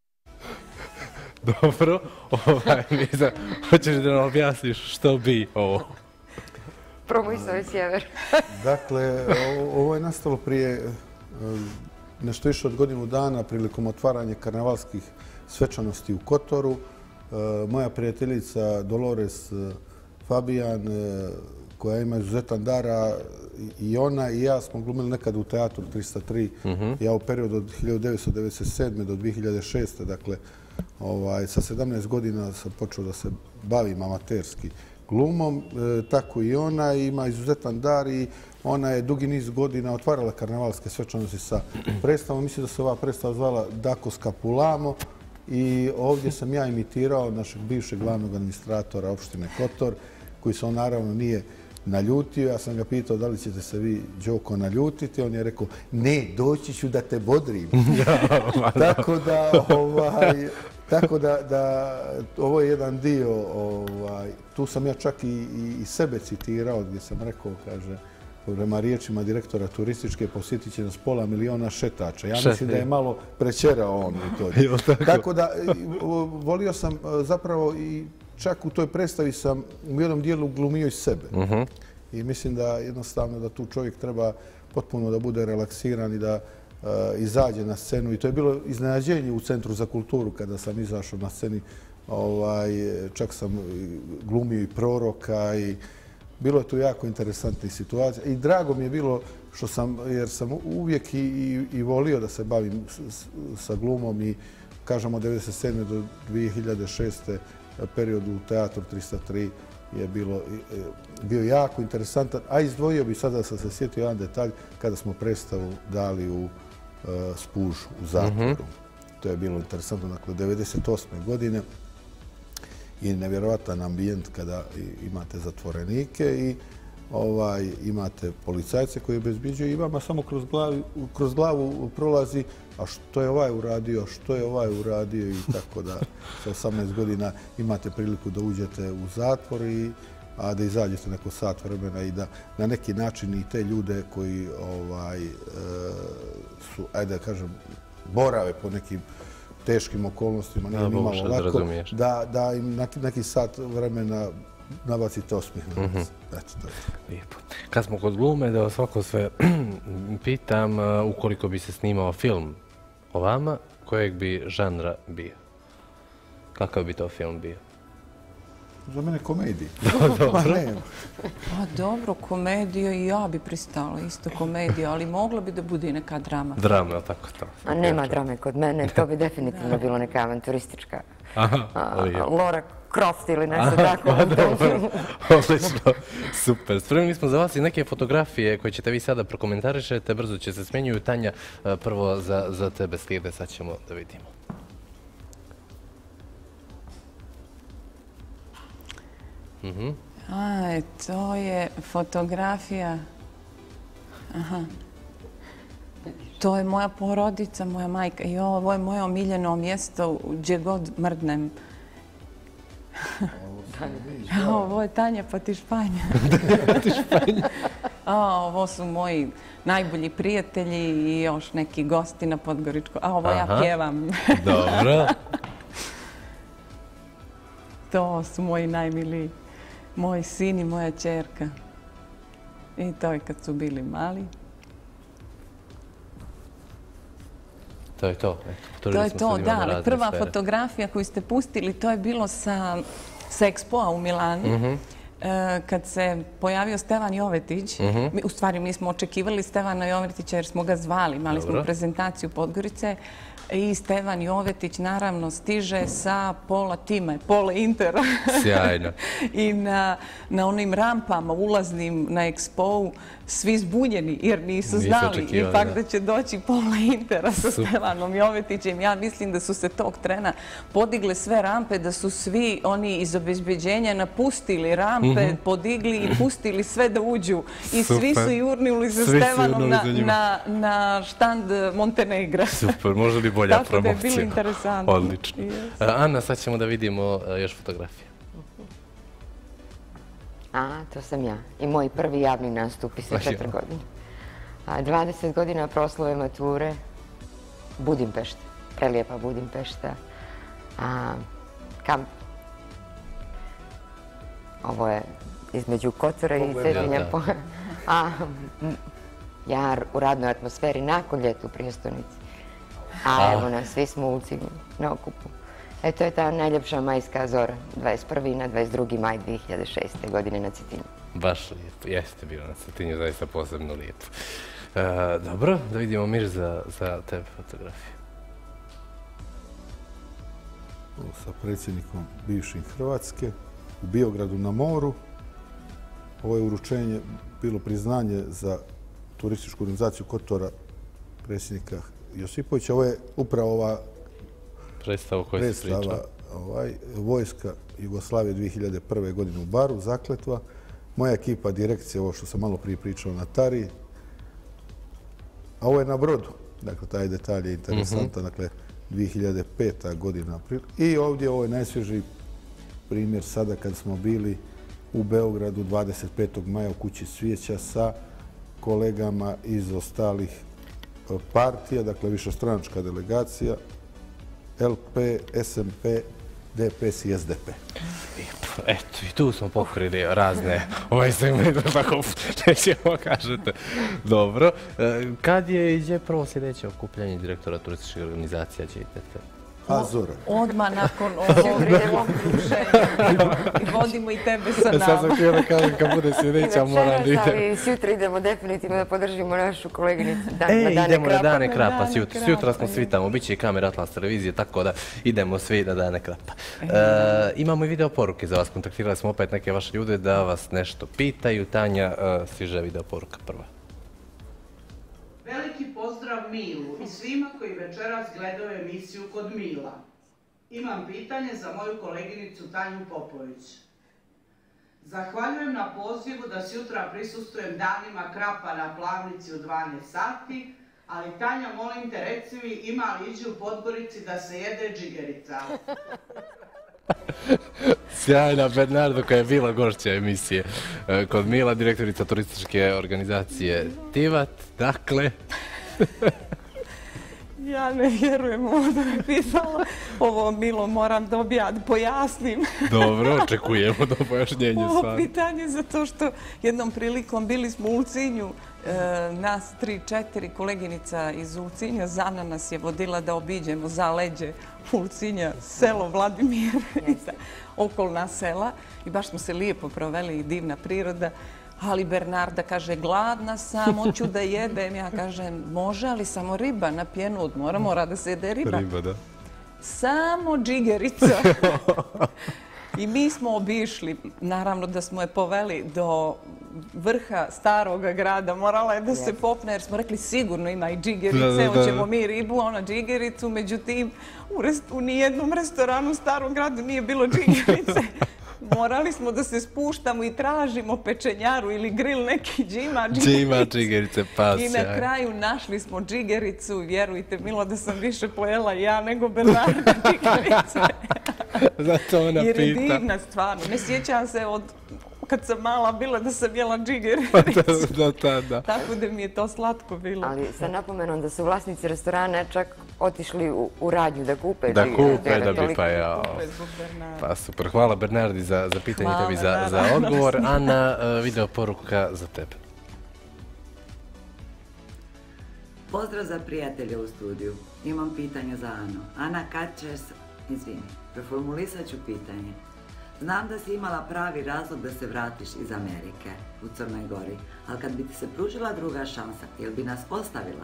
Dobro, Mirza, hoćeš da nam objasniš što bi ovo? Proboj svoj sjever. Dakle, ovo je nastalo prije nešto više od godinu dana prilikom otvaranja karnevalskih svečanosti u Kotoru. Moja prijateljica Dolores Fabijan, koja ima izuzetan dar, i ona i ja smo glumili nekad u Teatru 303. Ja u periodu od 1997. do 2006. Dakle, sa 17 godina sam počeo da se bavim amaterski glumom. Tako i ona ima izuzetan dar i ona je dugi niz godina otvarala karnevalske svečanosti sa predstavom. Mislim da se ova predstava zvala Dako Scapulamo i ovdje sam ja imitirao našeg bivšeg glavnog administratora opštine Kotor, koji se on naravno nije naljutio. Ja sam ga pitao da li ćete se vi, Đoko, naljutiti. On je rekao, ne, doći ću da te bodrim. Tako da ovo je jedan dio, tu sam ja čak i sebe citirao gdje sam rekao, kaže, prema riječima direktora turističke, posjetit će nas 500 000 šetača. Ja mislim da je malo prečerao on u to. Tako da, volio sam zapravo i čak u toj predstavi sam u jednom dijelu glumio i sebe. I mislim da jednostavno da tu čovjek treba potpuno da bude relaksiran i da izađe na scenu. I to je bilo iznenađenje u Centru za kulturu kada sam izašao na sceni. Čak sam glumio i proroka i bilo je tu jako interesantnih situacija. I drago mi je bilo što jer sam uvijek i volio da se bavim sa glumom i kažem od 1997. do 2006. periodu u Teatru 303 je bio jako interesantan, a izdvojio bi sada, sam se sjetio jedan detalj, kada smo predstavu dali u Spužu, u zatvoru. To je bilo interesantno, dakle, 1998. godine i nevjerovatan ambijent kada imate zatvorenike i imate policajce koji obezbeđuju i vama samo kroz glavu prolazi a što je ovaj uradio i tako da sa 18 godina imate priliku da uđete u zatvor a da izađete neko sat vremena i da na neki način i te ljude koji su, ajde da kažem, borave po nekim teškim okolnostima, nije nimalo lako, da im neki sat vremena nabacite osmijeh na nas. Lijepo. Kad smo kod glume, da vas svako sve pitam, ukoliko bi se snimao film o vama, kojeg bi žanra bio? Kakav bi to film bio? Za mene komedija. Dobro, komedija i ja bi pristala, isto komedija, ali mogla bi da bude i neka drama. Drama, ali tako to. A nema drame kod mene, to bi definitivno bilo neka avanturistička lora Croft ili nešto tako. Odlično, super. Spremili smo za vas i neke fotografije koje ćete vi sada prokomentarišete, brzo će se smenjuju. Tanja, prvo za tebe slijede, sad ćemo da vidimo. To je fotografija. To je moja porodica, moja majka. I ovo je moje omiljeno mjesto gdje god mrdnem. Ovo je Tanja Patišpanja. Ovo su moji najbolji prijatelji i još neki gosti na Podgoričku. A ovo ja pjevam. Dobro. To su moji najmiliji. Moj sin i moja ćerka. I to je kad su bili mali. To je to. To je to, da. Ali prva fotografija koju ste pustili, to je bilo sa Expoa u Milanu. Kad se pojavio Stevan Jovetić, u stvari mi smo očekivali Stevana Jovetića jer smo ga zvali, imali smo prezentaciju Podgorice i Stevan Jovetić naravno stiže sa pola tima, pola Intera. Sjajno. I na onim rampama ulaznim na Expo svi zbunjeni jer nisu znali ipak da će doći pola Intera sa Stevanom Jovetićem. Ja mislim da su se tog trena podigle sve rampe, da su svi oni iz obezbeđenja napustili rampe, podigli i pustili sve da uđu. I svi su jurnuli za Stevanom na štand Montenegra. Super, može li bolja promocija? Tako da je bilo interesantno. Odlično. Ana, sad ćemo da vidimo još fotografije. To sam ja. I moj prvi javni nastup sa 4 godine. 20 godina proslave mature. Budimpešta. Prelijepa Budimpešta. Kamp. Ovo je između Kotora i Cetinja. Ja u radnoj atmosferi nakon ljeta u prijestolnici. A evo nas, svi smo u Ciglu na okupu. To je ta najljepša majska zora, 21. na 22. maj 2006. godine na Cetinju. Baš lijepo, jeste bilo na Cetinju, zaista posebno lijepo. Dobro, da vidimo Mir za tebe fotografiju. Sa predsjednikom bivšim Hrvatske u Biogradu na moru. Ovo je uručenje, bilo priznanje za turističku organizaciju Kotora predsjednika Josipovića. Ovo je upravo ova predstava Vojska Jugoslavije 2001. godine u Baru, Zakletva. Moja ekipa, direkcija, ovo što sam malo prije pričao na Tari. A ovo je na brodu. Dakle, taj detalj je interesantan. Dakle, 2005. godina. I ovdje ovo je najsvježiji primjer sada kad smo bili u Beogradu 25. maja u Kući Cvijeća sa kolegama iz ostalih partija, dakle višestranačka delegacija, LP, SMP, DPS i SDP. Eto, i tu smo pokrili razne segmente, tako nećemo kažete. Dobro. Kad je i gdje prvo sljedeće okupljanje direktora turističkih organizacija će idete? Azora. Odmah nakon ovog druženja. I vodimo i tebe sa nama. Sad sam htio da kažem kad bude sljedeća moram da idem. Sutra idemo definitivno da podržimo našu koleginicu na Dane Krapa. Idemo na Dane Krapa. Sutra smo svi tamo. Biće i kamera Atlas televizije, tako da idemo svi na Dane Krapa. Imamo i video poruke za vas. Kontaktirali smo opet neke vaše ljude da vas nešto pitaju. Tanja, stiže video poruka prva. Veliki pozdrav Milu i svima koji večeras gledaju emisiju Kod Mila. Imam pitanje za moju koleginicu Tanju Popović. Zahvaljujem na pozivu da sutra prisustujem danima Krapa na Plavnici u 12 sati, ali Tanja, molim te, reci mi, ima li iđe u Podgorici da se jede džigerica? Sjajna Bernardo koja je bila gošća emisije Kod Mila, direktorica turističke organizacije Tivat. Dakle... Ja ne vjerujem ovo da mi pisala. Ovo Milo moram da pojasnim. Dobro, očekujemo do pojašnjenja ovo pitanje zato što jednom prilikom bili smo u Ulcinju, nas 3-4 koleginica iz Ulcinja, Zana nas je vodila da obiđemo zaleđe Ulcinja, selo Vladimir, okolna sela i baš smo se lijepo proveli i divna priroda. Ali Bernarda kaže, gladna sam, hoću da jedem. Ja kažem, može, ali samo riba na pjenu od mora, mora da se jede riba. Riba, da. Samo džigerica. I mi smo obišli, naravno da smo je poveli do vrha starog grada, morala je da se popne jer smo rekli sigurno ima i džigerice, hoćemo mi ribu, ona džigericu, međutim u nijednom restoranu u starom gradu nije bilo džigerice. Morali smo da se spuštamo i tražimo pečenjaru ili grill neki džima džigerice, pas. I na kraju našli smo džigericu, vjerujte Milo da sam više pojela ja nego Bernarda džigerice. Zato ona pita. Jer je divna stvarno. Ne sjećam se od kad sam mala bila da sam jela džigericu. Do tada. Tako da mi je to slatko bilo. Ali sa napomenom da su vlasnici restorana čak otišli u radnju da kupe. Da kupe, da bi pa ja. Pa super. Hvala Bernardi za pitanje, tebi za odgovor. Ana, video poruka za tebe. Pozdrav za prijatelje u studiju. Imam pitanje za Anu. Ana, kad ćeš... Izvini, preformulisat ću pitanje. Znam da si imala pravi razlog da se vratiš iz Amerike u Crnoj Gori, ali kad bi ti se pružila druga šansa, jel bi nas ostavila?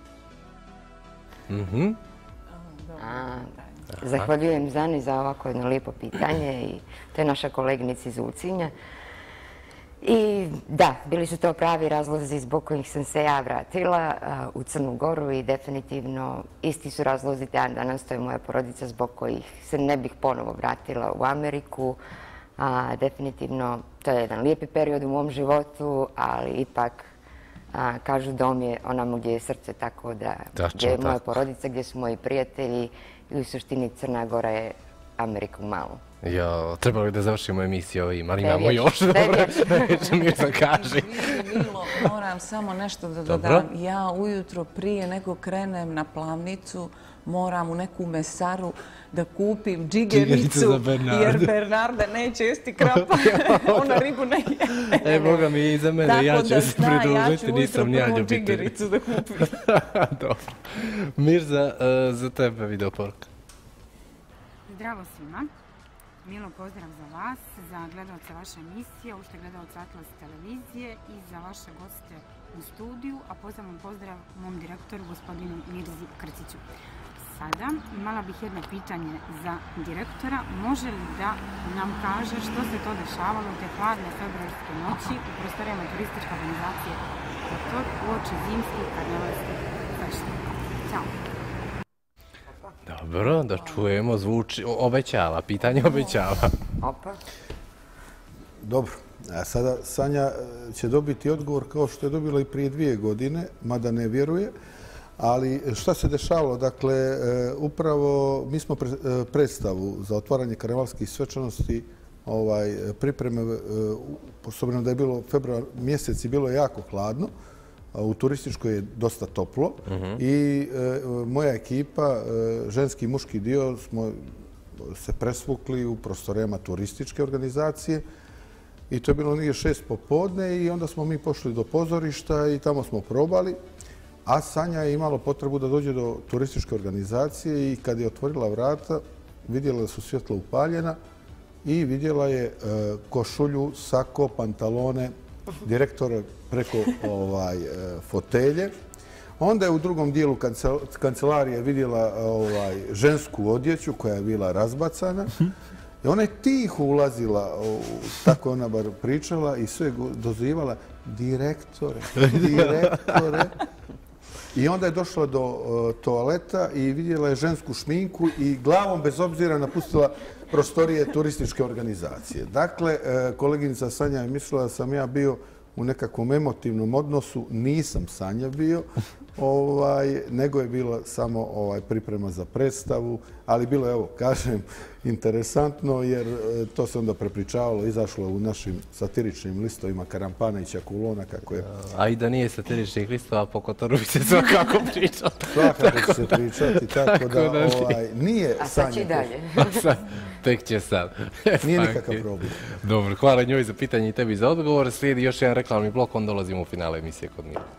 Zahvaljujem Zani za ovako jedno lijepo pitanje i to je naša koleginica iz Ulcinja. I da, bili su to pravi razlozi zbog kojih sam se ja vratila u Crnu Goru i definitivno isti su razlozi danas, to je moja porodica zbog kojih se ne bih ponovo vratila u Ameriku. Definitivno to je jedan lijepi period u mom životu, ali ipak kažu dom je onamo gdje je srce, tako da gdje je moja porodica, gdje su moji prijatelji i u suštini Crna Gora je Ameriku malo. Jo, trebalo bi da završimo emisiju ovim, ali imamo još dobro. Mirza, kaži. Milo, moram samo nešto da dodam. Ja ujutro prije nego krenem na Plavnicu moram u neku mesaru da kupim džigericu jer Bernarda neće jesti krapa. Ona ribu ne je. E, Boga mi i za mene, ja ću se pridružiti, nisam nija ljubitelj. Džigericu da kupim. Dobro. Mirza, za tebe video poruka. Zdravo svima. Milo pozdrav za vas, za gledalce vaše emisije, uopšte gledalce Atlas televizije i za vaše goste u studiju, a posebno pozdrav mom direktoru, gospodinu Mirzi Krciću. Sada imala bih jedno pitanje za direktora. Može li da nam kaže što se to dešavalo te hladne februarske noći u prostorijama turističke organizacije Kotor uoči zimskih karnevalskih feštika? Ćao! Dobro, da čujemo, zvuči, obećava, pitanje obećava. Dobro, a sada Sanja će dobiti odgovor kao što je dobila i prije 2 godine, mada ne vjeruje. Ali šta se dešavalo? Dakle, upravo mi smo predstavu za otvaranje karnevalskih svečanosti pripreme, s obzirom da je bilo februar mjesec i bilo je jako hladno, u turističkoj je dosta toplo i moja ekipa, ženski i muški dio, smo se presvukli u prostorijama turističke organizacije i to je bilo negdje 6 popodne i onda smo mi pošli do pozorišta i tamo smo probali. A Sanja je imala potrebu da dođe do turističke organizacije i kad je otvorila vrata, vidjela da su svjetlo upaljena i vidjela je košulju, sako, pantalone, direktora preko fotelje. Onda je u drugom dijelu kancelarije vidjela žensku odjeću koja je bila razbacana. I ona je tiho ulazila, tako ona bar pričala i sve dozivala direktore. I onda je došla do toaleta i vidjela je žensku šminku i glavom bez obzira napustila prostorije turističke organizacije. Dakle, koleginica Sanja je mislila da sam ja bio u nekakvom emotivnom odnosu. Nisam Sanja bio, nego je bila samo priprema za predstavu. Ali bilo je, evo, kažem, interesantno jer to se onda prepričavalo, izašlo u našim satiričnim listovima Karampana i Čakulona, kako je... A i da nije satiričnih listova, po Kotoru bi se svakako pričao. Svakako će se pričati, tako da nije Sanja... A sad će i dalje. Tek će sad. Nije nikakav problem. Dobro, hvala njoj za pitanje i tebi za odgovor. Slijedi još jedan reklamni blok, onda dolazimo u finale emisije Kod Mila.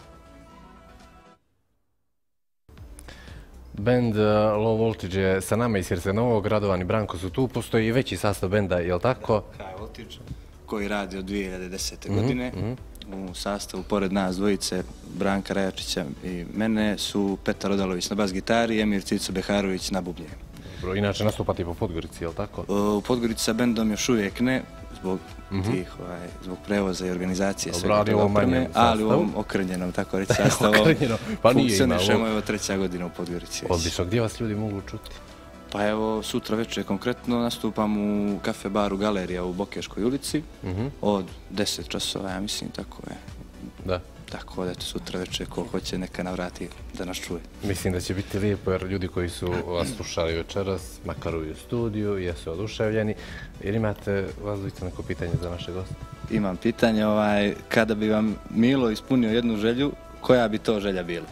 Band Low Voltage je sa nama iz Hercegovine, Radovan i Branko su tu. Postoji i veći sastav benda, je li tako? High Voltage, koji radi od 2010. godine. U sastavu, pored nas dvojice, Branka Rajačića i mene, su Petar Odalović na bas gitari i Emir Cico Beharović na bubnje. Dobro, inače nastupati po Podgorici, je li tako? U Podgorici sa bendom još uvijek ne, zbog zbog prevoza i organizacije svega toga opreme, ali u ovom okrnjenom, tako reći, sastavom funkcionišemo, evo 3. godina u Podgorici. Odlično, gdje vas ljudi mogu čuti? Pa evo, sutra večer konkretno nastupam u kafe baru Galerija u Bokeškoj ulici od 10 časova, ja mislim, tako je. Da. Tako da, sutra večer, ko hoće, neka navrati da nas čuje. Mislim da će biti lijepo, jer ljudi koji su vas slušali večeras, makar u studiju, jesu oduševljeni. Jer imate, vas dvojica, neko pitanje za naše goste? Imam pitanje, kada bi vam Milo ispunio jednu želju, koja bi to želja bila?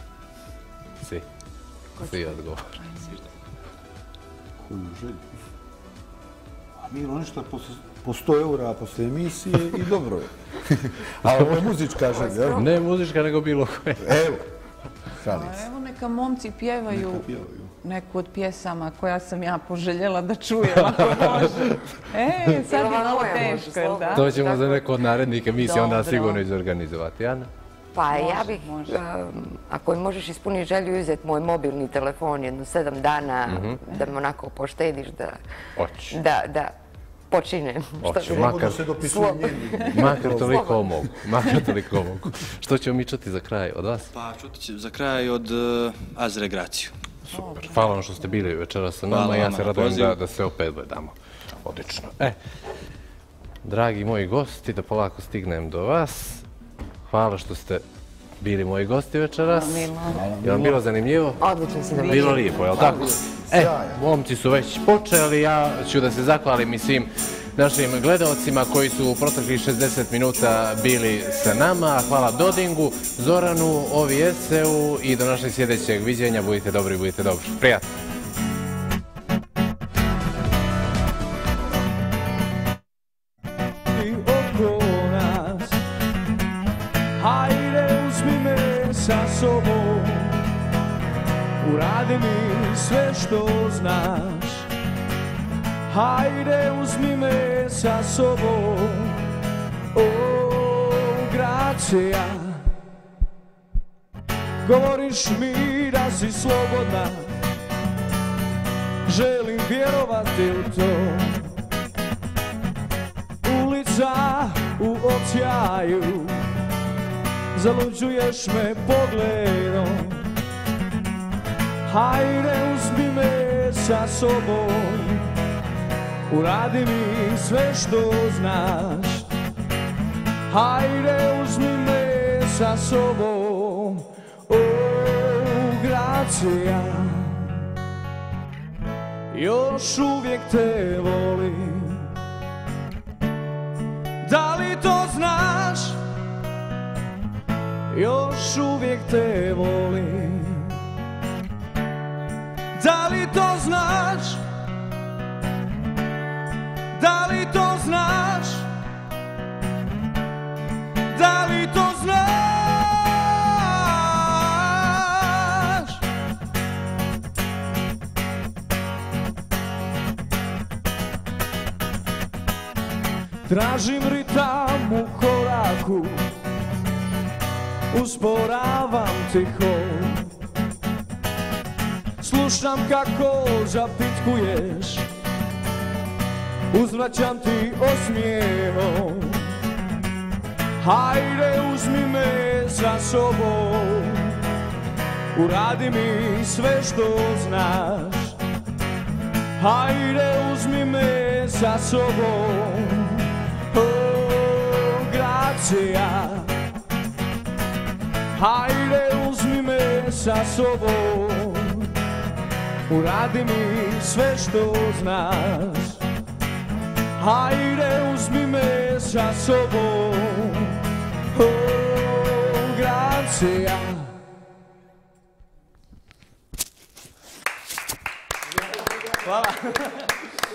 Svi odgovor. Koju želju? Milo, nešto po 100 eura posle emisije i dobro je. A ovo je muzička želja. Ne muzička, nego bilo koje. Evo. Evo neka momci pjevaju neku od pjesama koja sam ja poželjela da čujem, ako može. Sad je malo teško, jel da? To ćemo za neko od narednih emisija onda sigurno izorganizovati. Ana? Pa ja bih, ako mi možeš ispuniti želju, uzeti moj mobilni telefon jedno 7 dana, da me onako poštediš, da počinem. Hoću, makar toliko mogu. Što ćemo mi čuti za kraj od vas? Pa čuti ću za kraj od Azre Graciju. Super, hvala vam što ste bili večeras sa nama i ja se radujem da se opet gledamo. Odlično. Dragi moji gosti, da polako stignem do vas. Hvala što ste bili moji gosti večeras. Je vam bilo zanimljivo? Odlično se da bilo. Bilo lijepo, je li tako? Momci su već počeli, ja ću da se zahvalim i svim našim gledalcima koji su u proteklih 60 minuta bili sa nama. Hvala Dodingu, Zoranu, Ovi Eseu i do našeg sljedećeg viđenja. Budite dobri, budite dobri. Prijatno. Sa sobom uradi mi sve što znaš. Hajde uzmi me sa sobom, o Gracija. Govoriš mi da si slobodna, želim vjerovati u to. Ulica u očaju, zaluđuješ me pogledom. Hajde uzmi me sa sobom, uradi mi sve što znaš. Hajde uzmi me sa sobom, o Gracija. Još uvijek te volim, da li to znaš? Još uvijek te volim, da li to znaš? Da li to znaš? Da li to znaš? Tražim ritam u koraku, usporavam tiho. Slušam kako zapitkuješ, uzvraćam ti osmijehom. Hajde uzmi me sa sobom, uradi mi sve što znaš. Hajde uzmi me sa sobom, o Gracija. Hajde uzmi me sa sobom, uradi mi sve što znaš. Hajde uzmi me sa sobom, o Gracija. Hvala.